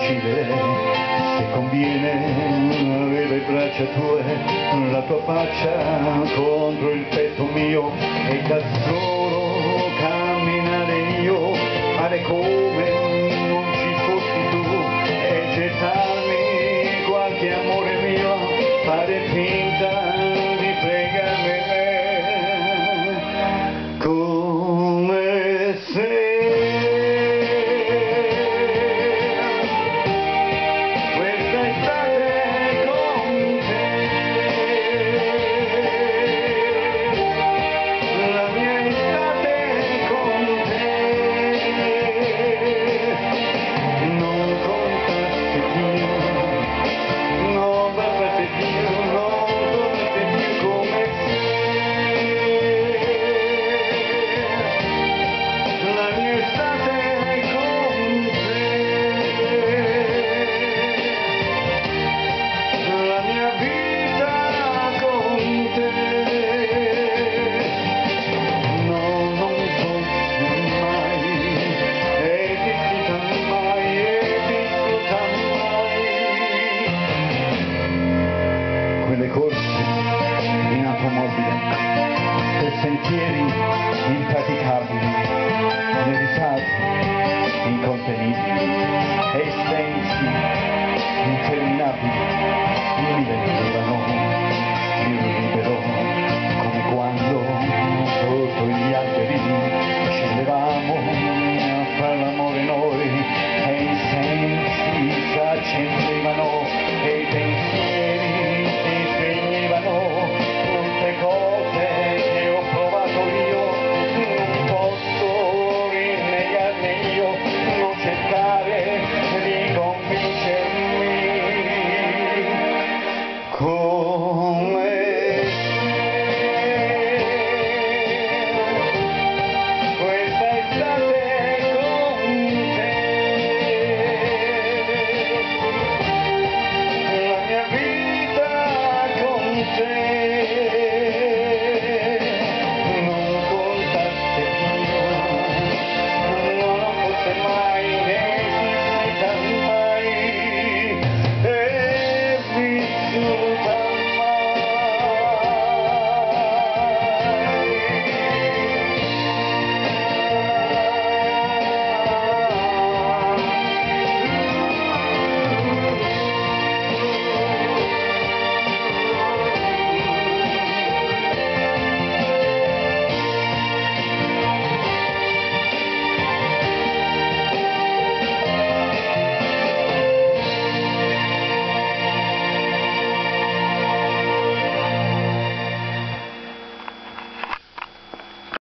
uccidere, se conviene, avere le braccia tue, la tua faccia contro il petto mio, e da solo camminare io, fare come non ci fossi tu, e gettarmi qualche amore mio, fare finta di fregarmi me, come se quelle corse in automobile, per sentieri impraticabili, le risate incontenibili e i sensi interminabili.